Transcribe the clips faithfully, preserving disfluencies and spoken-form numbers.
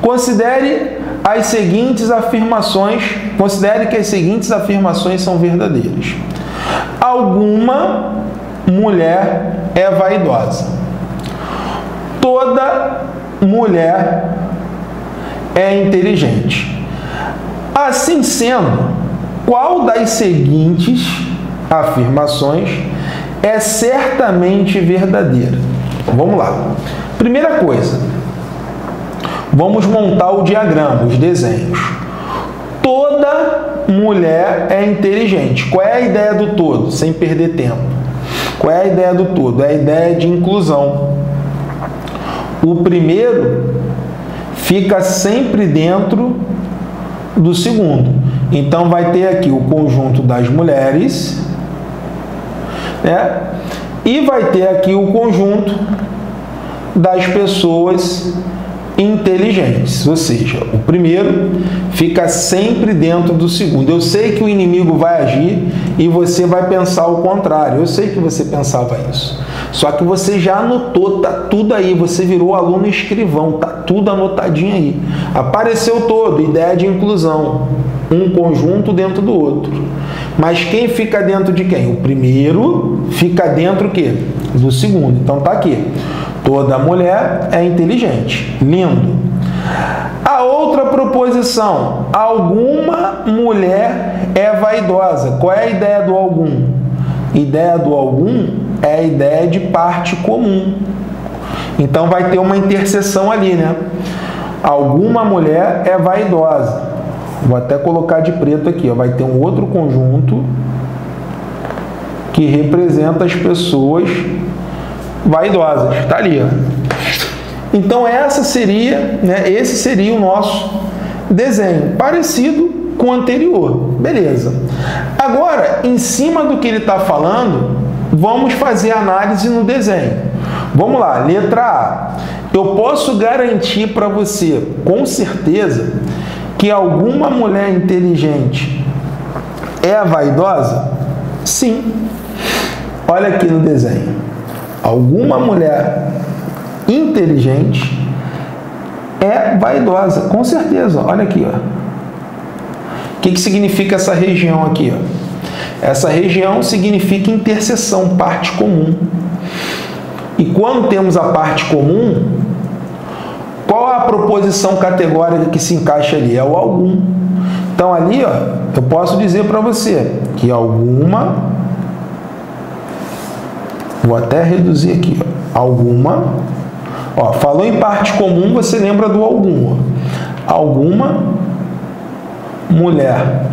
Considere as seguintes afirmações, considere que as seguintes afirmações são verdadeiras. Alguma mulher é vaidosa. Toda mulher é inteligente. Assim sendo, qual das seguintes afirmações é certamente verdadeira? Vamos lá. Primeira coisa, vamos montar o diagrama, os desenhos. Toda mulher é inteligente. Qual é a ideia do todo? Sem perder tempo. Qual é a ideia do todo? É a ideia de inclusão. O primeiro fica sempre dentro do segundo. Então, vai ter aqui o conjunto das mulheres, né? E vai ter aqui o conjunto das pessoas inteligentes, ou seja, o primeiro fica sempre dentro do segundo. Eu sei que o inimigo vai agir e você vai pensar o contrário. Eu sei que você pensava isso. Só que você já anotou, tá tudo aí, você virou aluno escrivão, tá tudo anotadinho aí. Apareceu todo, ideia de inclusão, um conjunto dentro do outro. Mas quem fica dentro de quem? O primeiro fica dentro o quê? Do segundo. Então tá aqui. Toda mulher é inteligente. Lindo. A outra proposição. Alguma mulher é vaidosa. Qual é a ideia do algum? Ideia do algum é a ideia de parte comum. Então vai ter uma interseção ali, né? Alguma mulher é vaidosa. Vou até colocar de preto aqui, ó. Vai ter um outro conjunto que representa as pessoas vaidosas. Está ali, ó. Então essa seria, né, esse seria o nosso desenho, parecido com o anterior. Beleza. Agora, em cima do que ele está falando, vamos fazer análise no desenho. Vamos lá, letra A. Eu posso garantir para você, com certeza, que alguma mulher inteligente é vaidosa? Sim. Olha aqui no desenho. Alguma mulher inteligente é vaidosa, com certeza. Olha aqui, ó. O que que significa essa região aqui, ó? Essa região significa interseção, parte comum. E quando temos a parte comum, qual a proposição categórica que se encaixa ali? É o algum. Então ali, ó, eu posso dizer para você que alguma, vou até reduzir aqui, ó, alguma, ó, falou em parte comum, você lembra do algum, ó. Alguma mulher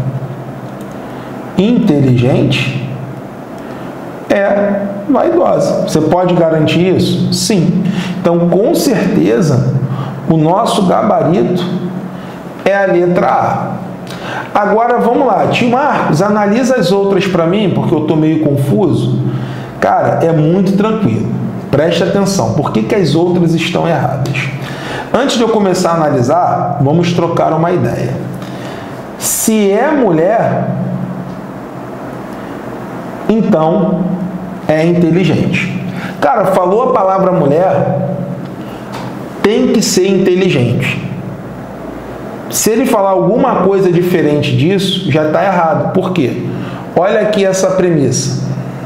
inteligente é vaidosa. Você pode garantir isso? Sim. Então, com certeza, o nosso gabarito é a letra A. Agora, vamos lá. Tio Marcos, analisa as outras para mim, porque eu estou meio confuso. Cara, é muito tranquilo. Preste atenção. Por que que as outras estão erradas? Antes de eu começar a analisar, vamos trocar uma ideia. Se é mulher, então é inteligente. Cara, falou a palavra mulher, tem que ser inteligente. Se ele falar alguma coisa diferente disso, já está errado. Por quê? Olha aqui essa premissa.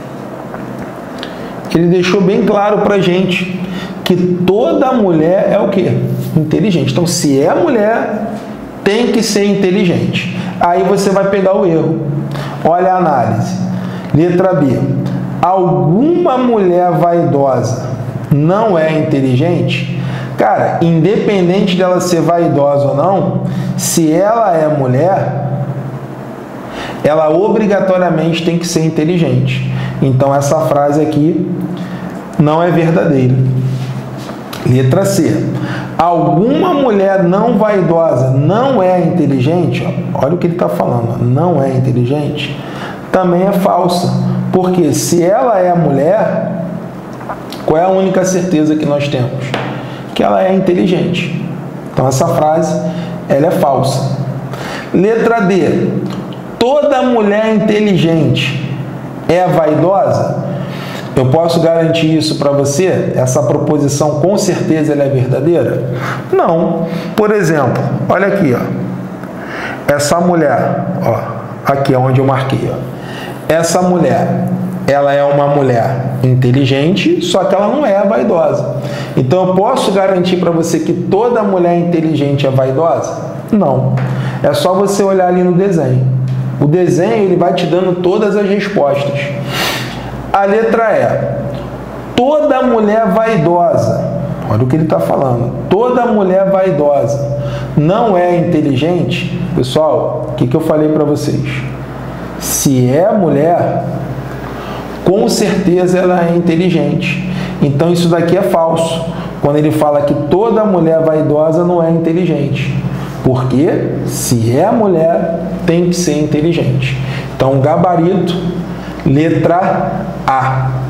Ele deixou bem claro para a gente que toda mulher é o quê? Inteligente. Então, se é mulher, tem que ser inteligente. Aí você vai pegar o erro. Olha a análise. Letra B. Alguma mulher vaidosa não é inteligente? Cara, independente dela ser vaidosa ou não, se ela é mulher, ela obrigatoriamente tem que ser inteligente. Então, essa frase aqui não é verdadeira. Letra C. Alguma mulher não vaidosa não é inteligente? Olha o que ele está falando. Não é inteligente? Também é falsa. Porque se ela é mulher, qual é a única certeza que nós temos? Que ela é inteligente. Então, essa frase ela é falsa. Letra D. Toda mulher inteligente é vaidosa? Eu posso garantir isso para você? Essa proposição com certeza ela é verdadeira? Não. Por exemplo, olha aqui, ó. Essa mulher, ó, aqui é onde eu marquei, ó. Essa mulher, ela é uma mulher inteligente, só que ela não é vaidosa. Então eu posso garantir para você que toda mulher inteligente é vaidosa? Não. É só você olhar ali no desenho. O desenho ele vai te dando todas as respostas. A letra E. Toda mulher vaidosa, olha o que ele está falando, toda mulher vaidosa não é inteligente? Pessoal, o que, que eu falei para vocês? Se é mulher, com certeza ela é inteligente. Então isso daqui é falso, quando ele fala que toda mulher vaidosa não é inteligente. Porque se é mulher, tem que ser inteligente. Então, gabarito, letra A.